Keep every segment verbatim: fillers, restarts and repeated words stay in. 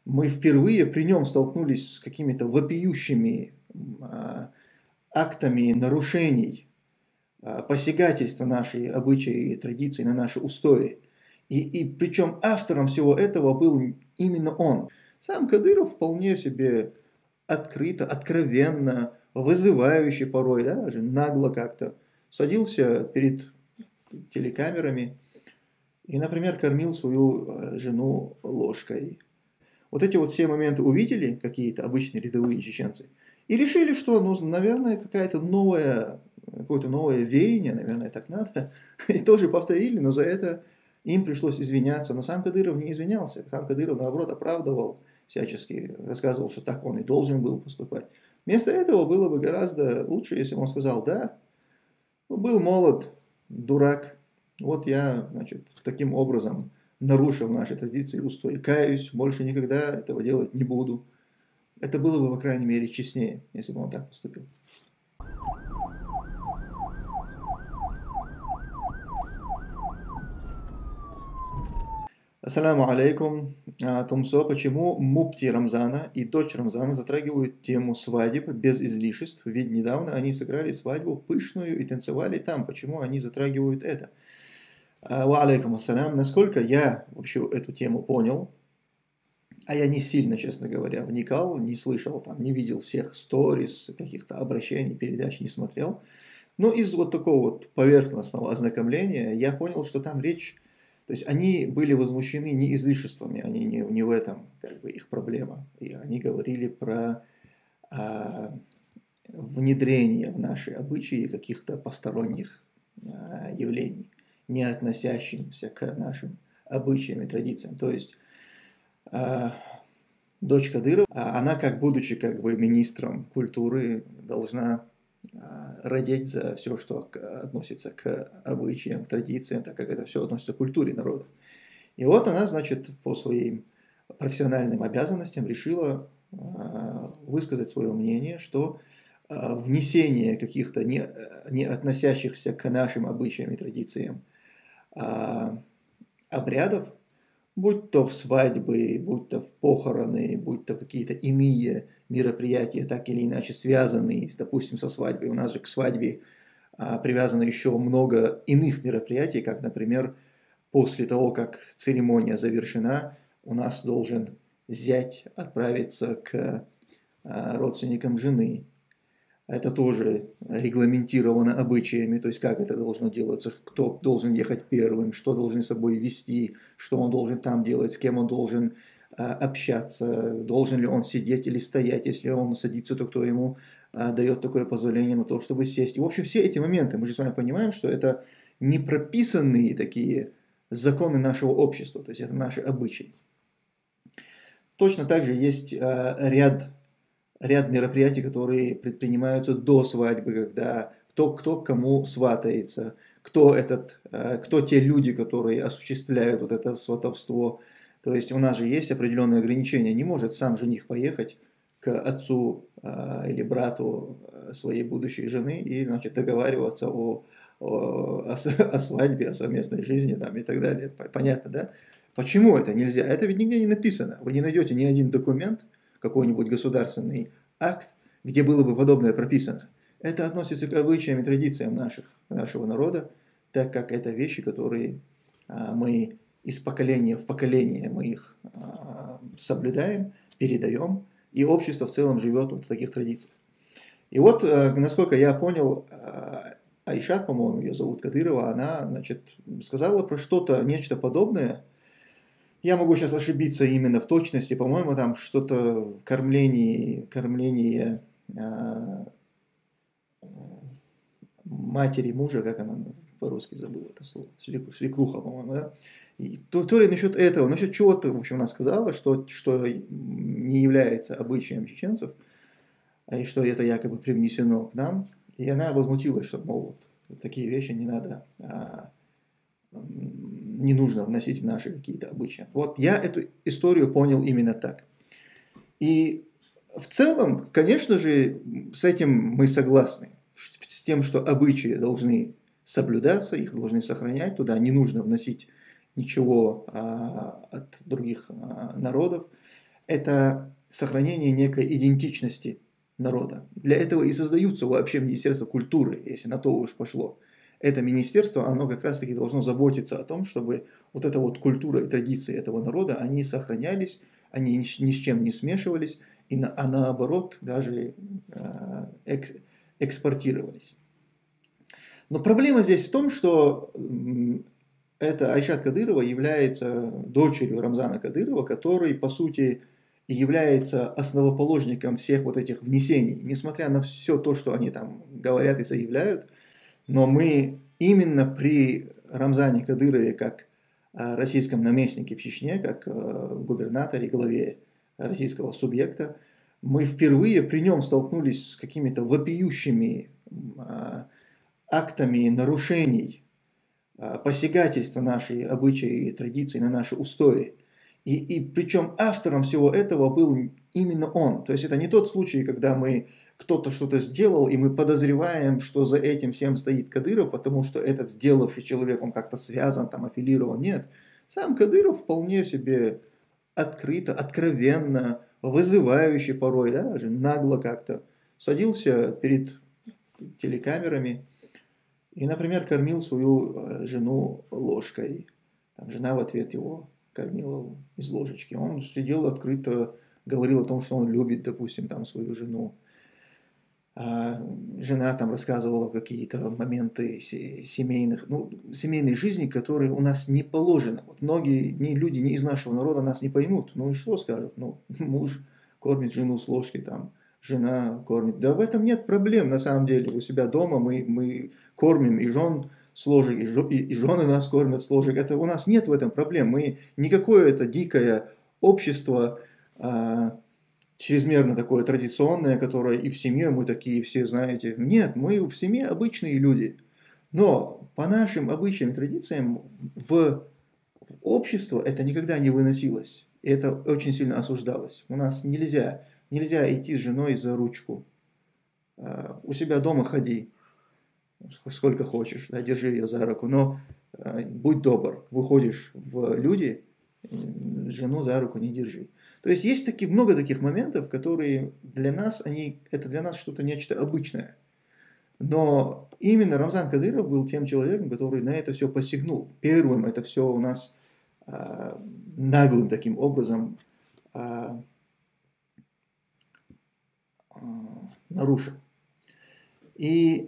мы впервые при нем столкнулись с какими-то вопиющими а, актами нарушений, а, посягательства нашей обычаи и традиции на наши устои. И, и причем автором всего этого был именно он. Сам Кадыров вполне себе открыто, откровенно, вызывающе порой, да, даже нагло как-то садился перед телекамерами и, например, кормил свою жену ложкой. Вот эти вот все моменты увидели какие-то обычные рядовые чеченцы и решили, что, ну, наверное, какая-то новая, какое-то новое веяние, наверное, так надо, и тоже повторили, но за это им пришлось извиняться. Но сам Кадыров не извинялся, сам Кадыров, наоборот, оправдывал всячески, рассказывал, что так он и должен был поступать. Вместо этого было бы гораздо лучше, если бы он сказал: да, был молод, дурак, вот я, значит, таким образом нарушил наши традиции и устои, каюсь, больше никогда этого делать не буду. Это было бы, по крайней мере, честнее, если бы он так поступил. Ассаламу алейкум. Тумсо, почему мупти Рамзана и дочь Рамзана затрагивают тему свадеб без излишеств? Ведь недавно они сыграли свадьбу пышную и танцевали там. Почему они затрагивают это? Ва алейкум ассалям. Насколько я вообще эту тему понял, а я не сильно, честно говоря, вникал, не слышал, там, не видел всех сторис, каких-то обращений, передач не смотрел. Но из вот такого вот поверхностного ознакомления я понял, что там речь... То есть они были возмущены не излишествами, они не, не в этом как бы их проблема. И они говорили про а, внедрение в наши обычаи каких-то посторонних а, явлений, не относящихся к нашим обычаям и традициям. То есть а, дочь Кадырова, она, как будучи как бы министром культуры, должна родить за все, что относится к обычаям, к традициям, так как это все относится к культуре народа. И вот она, значит, по своим профессиональным обязанностям решила высказать свое мнение, что внесение каких-то не, не относящихся к нашим обычаям и традициям обрядов, будь то в свадьбы, будь то в похороны, будь то какие-то иные мероприятия, так или иначе связанные, допустим, со свадьбой. У нас же к свадьбе а, привязано еще много иных мероприятий, как, например, после того, как церемония завершена, у нас должен зять отправиться к а, родственникам жены. Это тоже регламентировано обычаями, то есть как это должно делаться, кто должен ехать первым, что должен с собой вести, что он должен там делать, с кем он должен а, общаться, должен ли он сидеть или стоять, если он садится, то кто ему а, дает такое позволение на то, чтобы сесть. И, в общем, все эти моменты, мы же с вами понимаем, что это не прописанные такие законы нашего общества, то есть это наши обычаи. Точно так же есть а, ряд ряд мероприятий, которые предпринимаются до свадьбы, когда кто, кто кому сватается, кто, этот, кто те люди, которые осуществляют вот это сватовство. То есть у нас же есть определенные ограничения. Не может сам жених поехать к отцу или брату своей будущей жены и, значит, договариваться о, о, о свадьбе, о совместной жизни там, и так далее. Понятно, да? Почему это нельзя? Это ведь нигде не написано. Вы не найдете ни один документ, какой-нибудь государственный акт, где было бы подобное прописано. Это относится к обычаям и традициям наших, нашего народа, так как это вещи, которые а, мы из поколения в поколение мы их а, соблюдаем, передаем, и общество в целом живет вот в таких традициях. И вот, а, насколько я понял, а, Айшат, по-моему, ее зовут, Кадырова, она, значит, сказала про что-то, нечто подобное. Я могу сейчас ошибиться именно в точности, по-моему, там что-то в кормлении, кормлении э, матери мужа, как она по-русски забыла это слово, свекруха, по-моему, да? И то, то ли насчет этого, насчет чего-то, в общем, она сказала, что, что не является обычаем чеченцев, и что это якобы привнесено к нам, и она возмутилась, что, мол, вот такие вещи не надо... А, не нужно вносить в наши какие-то обычаи. Вот я эту историю понял именно так. И в целом, конечно же, с этим мы согласны. С тем, что обычаи должны соблюдаться, их должны сохранять, туда не нужно вносить ничего а, от других а, народов. это сохранение некой идентичности народа. Для этого и создаются вообще Министерства культуры, если на то уж пошло. Это министерство, оно как раз-таки должно заботиться о том, чтобы вот эта вот культура и традиции этого народа, они сохранялись, они ни с чем не смешивались, и на, а наоборот даже э, экс, экспортировались. Но проблема здесь в том, что эта Айшат Кадырова является дочерью Рамзана Кадырова, который, по сути, является основоположником всех вот этих внесений. Несмотря на все то, что они там говорят и заявляют, но мы именно при Рамзане Кадырове, как российском наместнике в Чечне, как губернаторе, главе российского субъекта, мы впервые при нем столкнулись с какими-то вопиющими актами нарушений, посягательства нашей обычаи и традиции на наши устои. И, и причем автором всего этого был именно он. То есть это не тот случай, когда мы кто-то что-то сделал, и мы подозреваем, что за этим всем стоит Кадыров, потому что этот сделавший человек, он как-то связан, там, аффилирован. Нет. Сам Кадыров вполне себе открыто, откровенно, вызывающе порой, да, даже нагло как-то садился перед телекамерами и, например, кормил свою жену ложкой. Там жена в ответ его кормила из ложечки. Он сидел открыто, говорил о том, что он любит, допустим, там свою жену. А жена там рассказывала какие-то моменты семейных, ну, семейной жизни, которые у нас не положено. Вот многие ни люди ни из нашего народа нас не поймут. Ну и что скажут? Ну, муж кормит жену с ложки, там, жена кормит. Да в этом нет проблем, на самом деле. У себя дома мы, мы кормим и жен с ложек, и, жен, и жены нас кормят с ложек. Это, у нас нет в этом проблем. Мы никакое это дикое общество, а, чрезмерно такое традиционное, которое и в семье мы такие все, знаете. Нет, мы в семье обычные люди. Но по нашим обычаям и традициям в, в общество это никогда не выносилось. И это очень сильно осуждалось. У нас нельзя, нельзя идти с женой за ручку. Uh, у себя дома ходи, сколько хочешь, да, держи ее за руку, но uh, будь добр, выходишь в люди, жену за руку не держи. То есть есть таки, много таких моментов, которые для нас, они, это для нас что-то нечто обычное. Но именно Рамзан Кадыров был тем человеком, который на это все посягнул. Первым это все у нас а, наглым таким образом а, а, нарушил. И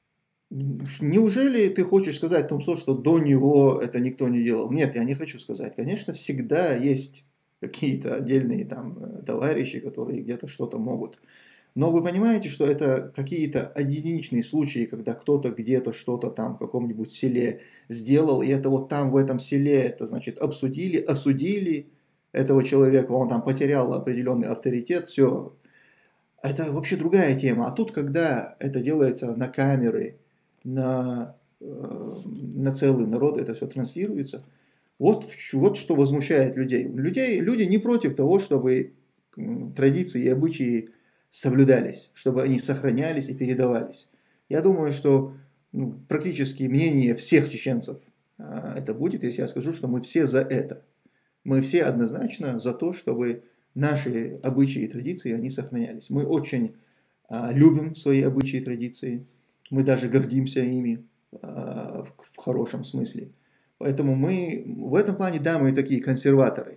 неужели ты хочешь сказать, Томсо, что до него это никто не делал? Нет, я не хочу сказать. Конечно, всегда есть какие-то отдельные там товарищи, которые где-то что-то могут. Но вы понимаете, что это какие-то единичные случаи, когда кто-то где-то что-то там в каком-нибудь селе сделал, и это вот там в этом селе, это значит обсудили, осудили этого человека, он там потерял определенный авторитет, все. Это вообще другая тема. А тут, когда это делается на камеры, на, на целый народ, это все транслируется, вот, вот что возмущает людей. людей. Люди не против того, чтобы традиции и обычаи соблюдались, чтобы они сохранялись и передавались. Я думаю, что ну, практически мнение всех чеченцев а, это будет, если я скажу, что мы все за это. Мы все однозначно за то, чтобы наши обычаи и традиции, они сохранялись. Мы очень а, любим свои обычаи и традиции, мы даже гордимся ими а, в, в хорошем смысле. Поэтому мы в этом плане, да, мы такие консерваторы.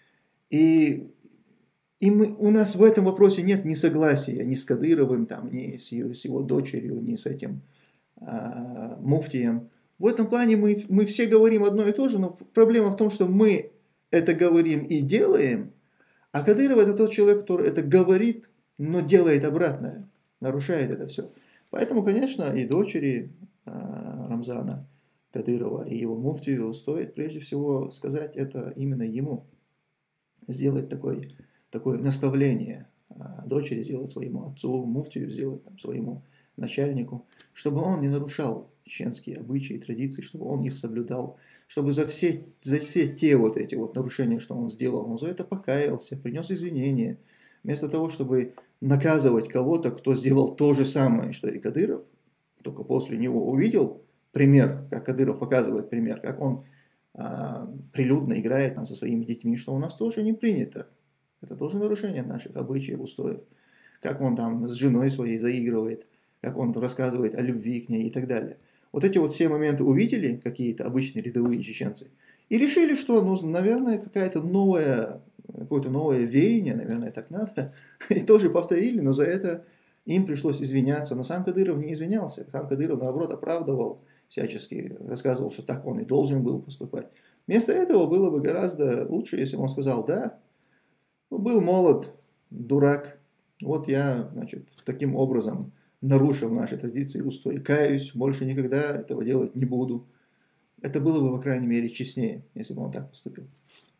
И, и мы, у нас в этом вопросе нет ни согласия ни с Кадыровым, там, ни с, ее, с его дочерью, ни с этим а, муфтием. В этом плане мы, мы все говорим одно и то же, но проблема в том, что мы это говорим и делаем, а Кадыров это тот человек, который это говорит, но делает обратное, нарушает это все. Поэтому, конечно, и дочери а, Рамзана Кадырова и его муфтию стоит прежде всего сказать это именно ему. Сделать такое, такое наставление а, дочери, сделать своему отцу, муфтию сделать там, своему начальнику, чтобы он не нарушал чеченские обычаи и традиции, чтобы он их соблюдал, чтобы за все, за все те вот эти вот нарушения, что он сделал, он за это покаялся, принес извинения. Вместо того, чтобы наказывать кого-то, кто сделал то же самое, что и Кадыров, только после него увидел пример, как Кадыров показывает пример, как он а, прилюдно играет там, со своими детьми, что у нас тоже не принято Это тоже нарушение наших обычаев, устоев. Как он там с женой своей заигрывает, как он рассказывает о любви к ней и так далее. Вот эти вот все моменты увидели какие-то обычные рядовые чеченцы и решили, что, ну, наверное, какая-то новая, какое-то новое веяние, наверное, так надо. И тоже повторили, но за это им пришлось извиняться. Но сам Кадыров не извинялся. Сам Кадыров, наоборот, оправдывал всячески, рассказывал, что так он и должен был поступать. Вместо этого было бы гораздо лучше, если бы он сказал: да, был молод, дурак, вот я, значит, таким образом нарушил наши традиции и устои. Каюсь, больше никогда этого делать не буду. Это было бы, по крайней мере, честнее, если бы он так поступил.